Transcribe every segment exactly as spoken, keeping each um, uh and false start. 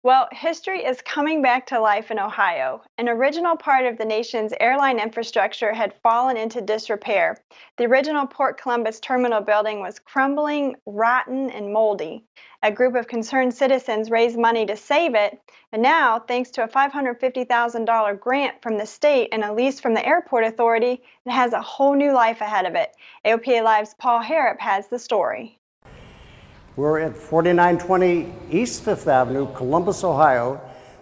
Well, history is coming back to life in Ohio. An original part of the nation's airline infrastructure had fallen into disrepair. The original Port Columbus terminal building was crumbling, rotten, and moldy. A group of concerned citizens raised money to save it, and now, thanks to a five hundred fifty thousand dollars grant from the state and a lease from the airport authority, it has a whole new life ahead of it. A O P A Live's Paul Harrop has the story. We're at forty-nine twenty East Fifth Avenue, Columbus, Ohio,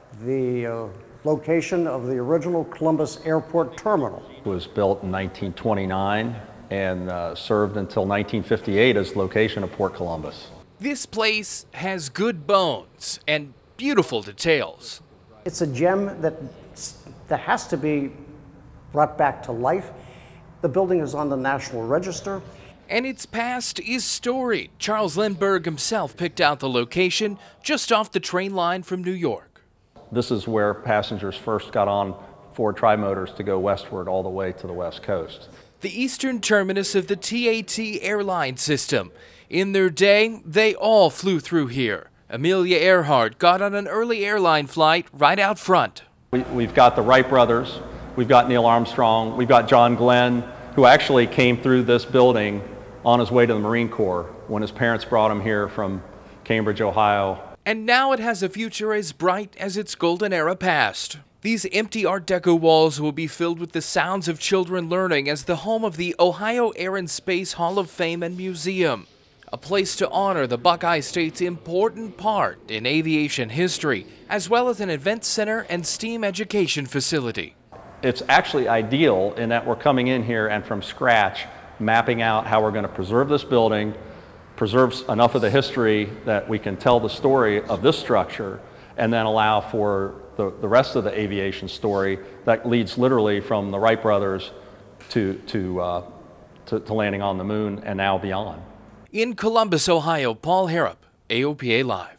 the uh, location of the original Columbus Airport Terminal. It was built in nineteen twenty-nine and uh, served until nineteen fifty-eight as the location of Port Columbus. This place has good bones and beautiful details. It's a gem that, that has to be brought back to life. The building is on the National Register. And its past is storied. Charles Lindbergh himself picked out the location just off the train line from New York. This is where passengers first got on Ford Tri-Motors to go westward all the way to the West Coast. The eastern terminus of the T A T airline system. In their day, they all flew through here. Amelia Earhart got on an early airline flight right out front. We, we've got the Wright brothers, we've got Neil Armstrong, we've got John Glenn, who actually came through this building on his way to the Marine Corps when his parents brought him here from Cambridge, Ohio. And now it has a future as bright as its golden era past. These empty Art Deco walls will be filled with the sounds of children learning as the home of the Ohio Air and Space Hall of Fame and Museum, a place to honor the Buckeye State's important part in aviation history, as well as an event center and STEAM education facility. It's actually ideal in that we're coming in here and from scratch mapping out how we're going to preserve this building, preserve enough of the history that we can tell the story of this structure, and then allow for the, the rest of the aviation story that leads literally from the Wright brothers to, to, uh, to, to landing on the moon and now beyond. In Columbus, Ohio, Paul Harrop, A O P A Live.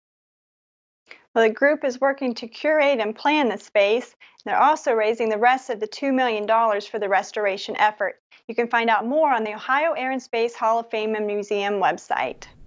Well, the group is working to curate and plan the space. They're also raising the rest of the two million dollars for the restoration effort. You can find out more on the Ohio Air and Space Hall of Fame and Museum website.